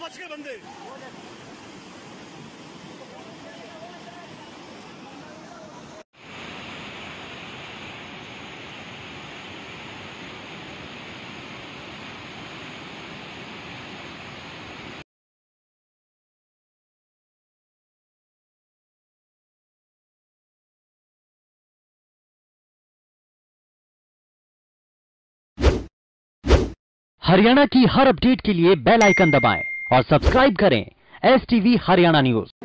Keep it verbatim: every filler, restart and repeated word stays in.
बच के बंदे। हरियाणा की हर अपडेट के लिए बेल आइकन दबाएं और सब्सक्राइब करें एस टीवी हरियाणा न्यूज।